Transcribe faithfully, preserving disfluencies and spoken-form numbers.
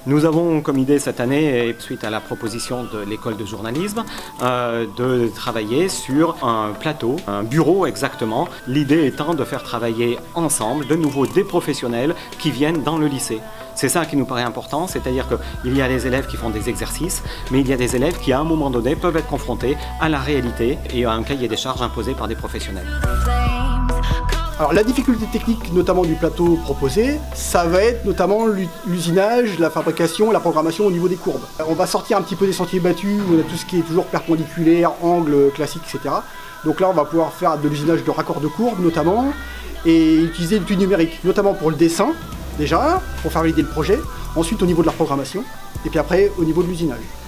Nous avons comme idée cette année, et suite à la proposition de l'école de journalisme, euh, de travailler sur un plateau, un bureau exactement, l'idée étant de faire travailler ensemble de nouveau des professionnels qui viennent dans le lycée. C'est ça qui nous paraît important, c'est-à-dire qu'il y a des élèves qui font des exercices, mais il y a des élèves qui à un moment donné peuvent être confrontés à la réalité et à un cahier des charges imposé par des professionnels. Alors la difficulté technique notamment du plateau proposé, ça va être notamment l'usinage, la fabrication, la programmation au niveau des courbes. On va sortir un petit peu des sentiers battus, où on a tout ce qui est toujours perpendiculaire, angle classique, et cetera. Donc là on va pouvoir faire de l'usinage de raccords de courbes notamment, et utiliser l'outil numérique, notamment pour le dessin, déjà, pour faire valider le projet, ensuite au niveau de la programmation, et puis après au niveau de l'usinage.